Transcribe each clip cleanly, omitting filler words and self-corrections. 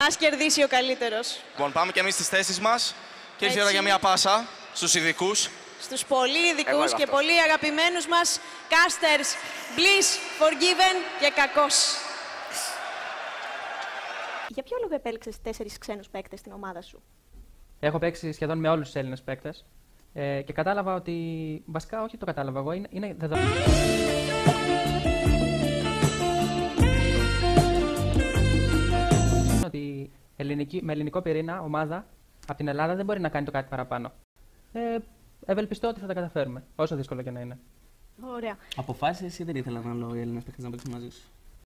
Ας κερδίσει ο καλύτερος. Λοιπόν, πάμε και εμείς στις θέσεις μας και ήρθε η ώρα για μια πάσα στους ειδικούς. Στους πολύ ειδικούς και πολύ αγαπημένους μας casters Bliss, Forgiven και Κακός. Για ποιο λόγο επέλεξες 4 ξένους παίκτες στην ομάδα σου? Έχω παίξει σχεδόν με όλους τους Έλληνες παίκτες και κατάλαβα ότι. Βασικά, όχι το κατάλαβα εγώ, είναι δεδομένο. Ότι με ελληνικό πυρήνα ομάδα από την Ελλάδα δεν μπορεί να κάνει το κάτι παραπάνω. Ευελπιστώ ότι θα τα καταφέρουμε, όσο δύσκολο και να είναι. Ωραία. Αποφάσισες ή δεν ήθελαν άλλο οι Έλληνες παίκτες να παίξουν μαζί σου?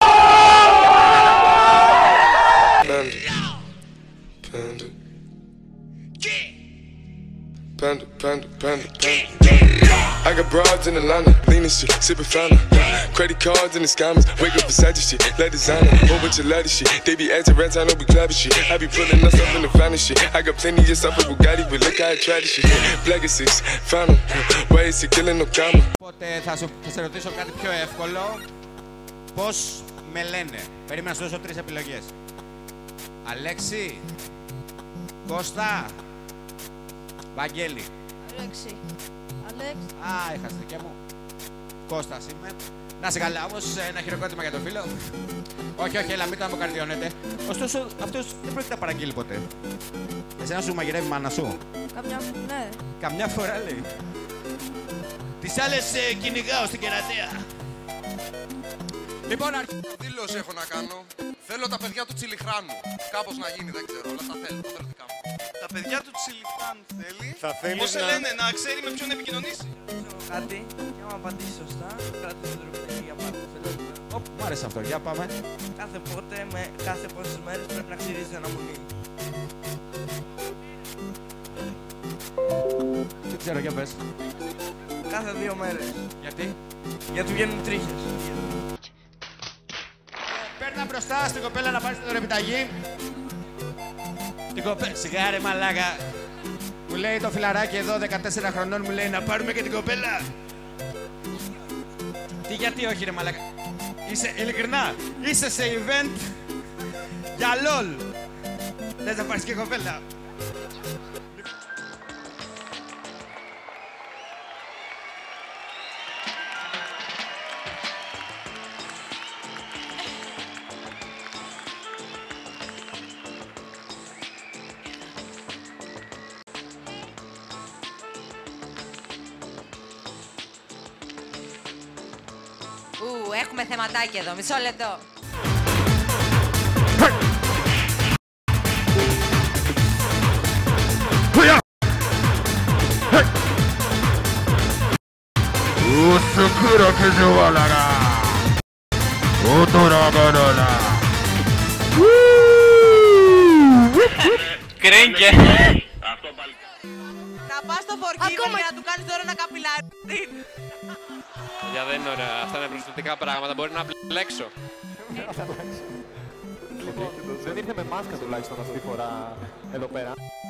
I got broads in Atlanta, lean and shit, sippin' fountain. Credit cards and the scammers, wake up beside your shit, let designer, whole bunch of lattice shit. They be acting rats, I know we clapping shit. I be pulling us up in the finest shit. I got plenty of stuff with Bugatti, but look how I try this shit. Black is 6, found him. Why is he killing no comma? Οπότε θα σε ρωτήσω κάτι πιο εύκολο. Πώς με λένε? Περίμενα να σου δώσω 3 επιλογές. Αλέξη, Κώστα, Βαγγέλη. Αλέξη. Αλέξη. Α, είχα στη δικιά μου. Κώστας είμαι. Να σε καλά, όμως ένα χειροκρότημα για τον φίλο. Όχι, όχι, έλα, μην το αποκαρδιώνετε. Ωστόσο, αυτός δεν πρόκειται να παραγγείλει ποτέ. Εσένα σου μαγειρεύει η μάνα σου? Ναι. Καμιά φορά λέει. Τις άλλες κυνηγάω στην κερατεία. Λοιπόν, Δήλωση έχω να κάνω. Θέλω τα παιδιά του Τσιλιχράνου. Κάπως να γίνει, δεν ξέρω, αλλά τα θέλω. Το θέλω δικά μου. Τα παιδιά του Τσιλιχράνου θέλει. Πώς σε λένε, να ξέρει με ποιον επικοινωνήσει. Κάτι, και άμα απαντήσει σωστά, κρατήσει το τροπικό για πάντα. Μ' άρεσε αυτό, για πάμε. Κάθε πότε, με κάθε πόσες μέρες πρέπει να ξυρίζει ένα μουνί. Δεν ξέρω, για πες. Κάθε 2 μέρες. Γιατί? Γιατί βγαίνουν τρίχες. Παίρνα μπροστά στην κοπέλα να πάρει την επιταγή. Την κοπέλα, σιγά ρε μαλάκα. Μου λέει το φιλαράκι εδώ 14 χρονών, μου λέει να πάρουμε και την κοπέλα. Τι γιατί όχι ρε μαλάκα? Είσαι ειλικρινά, είσαι σε event για LOL. Θες να πάρεις και κοπέλα? Έχουμε θεματάκι εδώ, μισό λεπτό. Κρέγκε. Να πας στο Forgiven για να του κάνεις τώρα ένα καπιλάρι. Για δεν είναι ωραία. Αυτά είναι προσθετικά πράγματα. Μπορεί να μπλέξω. Δεν ήρθε με μάσκα τουλάχιστον αυτή τη φορά εδώ πέρα.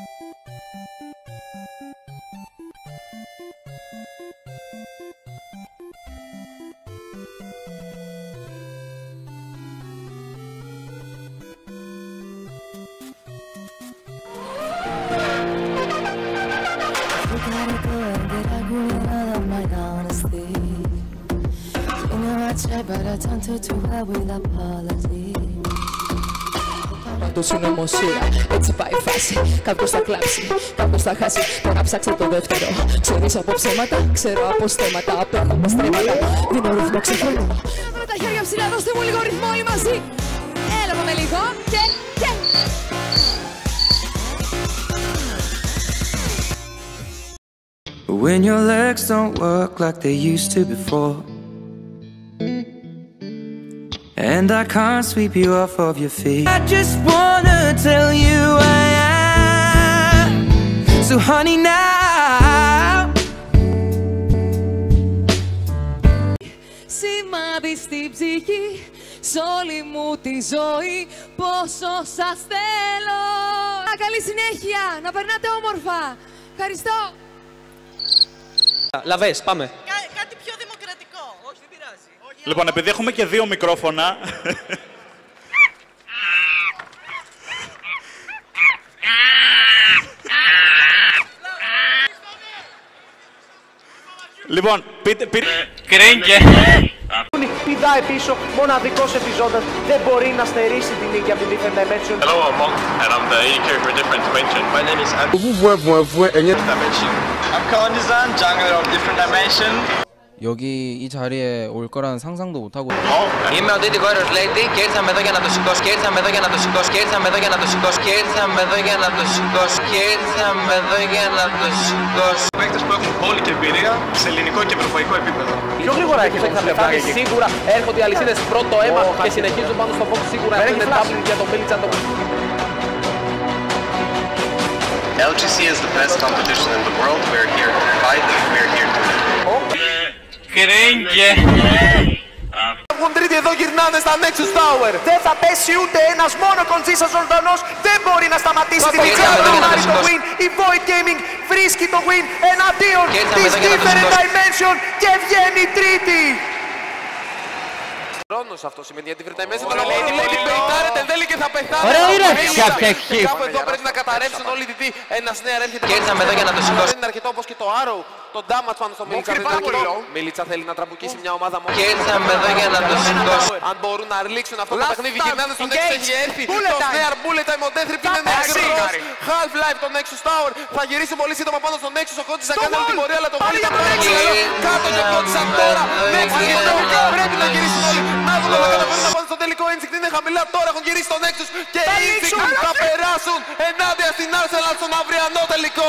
But I turn to her with apology. Πάντως είναι ομοσία, έτσι πάει η φάση. Κάποιος θα κλάψει, κάποιος θα χάσει. Τώρα ψάξε το δεύτερο. Ξέρεις από ψέματα, ξέρω από στέματα. Απέχουμε στρέμματα, δίνω ρυθμό ξεφρένω. Με τα χέρια ψηλά, δώστε μου λίγο ρυθμό όλοι μαζί. Έλα με λίγο και. When your legs don't work like they used to before, and I can't sweep you off of your feet, I just wanna tell you I am. So honey now. Σημάδι στην ψυχή, σ' όλη μου τη ζωή, πόσο σας θέλω. Καλή συνέχεια, να περνάτε όμορφα. Ευχαριστώ. Λαβές, πάμε. Κάτι πιο δημοκρατικό. Όχι, δεν πειράζει. Λοιπόν, επειδή έχουμε και 2 μικρόφωνα, Λοιπόν, Κρίνκε. Πηδάει πίσω, μοναδικός επιζώντας, δεν μπορεί να στερήσει την νίκη από την Different Dimension. Hello, I'm Monk, and I'm the E-Q for Different Dimension. My name is Dimension. I'm Kawan-Dizan, jungler of Different Dimension. 여기 이 자리에 올 거라는 상상도 못하고 Είμαι ο Diddy Warriors Lady και ήρθαμε εδώ για να το σηκώσω. Και ήρθαμε εδώ για να το σηκώσω. Και ήρθαμε εδώ για να το σηκώσω. Και ήρθαμε εδώ για να το σηκώσω. Και ήρθαμε εδώ για να το σηκώσω. Παίκτες που έχουν πόλη και εμπειρία σε ελληνικό και ευρωπαϊκό επίπεδο. Πιο γρήγορα έχει θα πεθάνει σίγουρα. Έρχονται οι αλυσίδες πρώτο αίμα και συνεχίζουν πάνω στο Fox σίγουρα. Αυτό είναι τάμπλη για τον Μίλιτσα. LGC is the best competition in the world. We're here to fight. We're here to win. Κρίνκε. Έχουν τρίτη εδώ, γυρνάνε στα Nexus Tower. Δεν θα πέσει ούτε ένας, μόνο Κοντζίσας ζωντανός. Δεν μπορεί να σταματήσει την Ιτσέλα. Δεν πάρει το win. Η Void Gaming βρίσκει το win εναντίον της Different Dimension και βγαίνει τρίτη. Χρόνος αυτό σημαίνει για Different Dimension. Τον Lady πεϊτάρεται, δεν λέει και θα πεθάνει. Ωραία είναι κατεχή. Κάπου εδώ πρέπει να καταρρεύσουν όλοι οι DD. Ένας νέα έρχεται. Και ήρθαμε εδώ για να το σηκώσω. Δεν είναι αρκετό όπως και το Arrow. Το damage πάνω στο Μίλιτσα δεν είναι αρκετό. Μίλιτσα θέλει να τραμπουκίσει μια ομάδα μόνο. Και ήρθαμε εδώ για να το σηκώσω. Αν μπορούν να ρλίξουν αυτό το παιχνίδι, γυρνάνε στον Nexus έχει έρθει. Το Snare Bullet Time, ο Deathtrip είναι νεκρός. Half-Life το Nexus Tower. Θα γυρίσει πολύ σύντομα πάνω στο Nexus. Ο Κόντις θα κάνει όλη την πορεία, αλλά το Bullet θα παίξει. Κάτω και Κόντις τώρα. Nexus πρέπει να γυρίσουν όλοι. Να δούμε να καταφέρουν να πάνε στο τελικό. Instinct είναι χαμηλά τώρα. Έχουν γυρίσει στο Nexus και Instinct θα περάσουν ενάντια στην Arsenal στον αυριανό τελικό.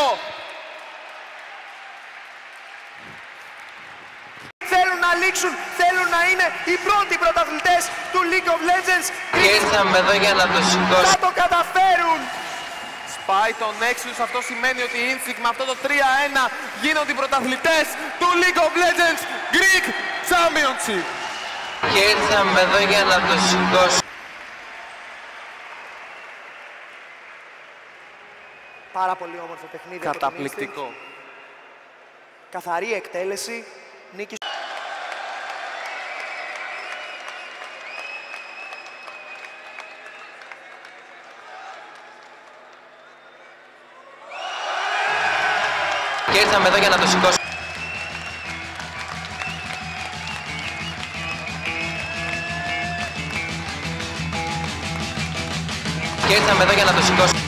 Θέλουν να λήξουν, θέλουν να είναι οι πρώτοι πρωταθλητές του League of Legends. Και ήρθαμε εδώ για να το σηκώσω. Θα το καταφέρουν. Σπάει το Nexus, αυτό σημαίνει ότι οι Instinct με αυτό το 3-1 γίνονται οι πρωταθλητές του League of Legends Greek Championship. Και ήρθαμε εδώ για να το σηκώσω. Πάρα πολύ όμορφο παιχνίδι. Καταπληκτικό. Καθαρή εκτέλεση. Νίκη. Και ήρθαμε εδώ για να το σηκώσω. Και ήρθαμε εδώ για να το σηκώσω.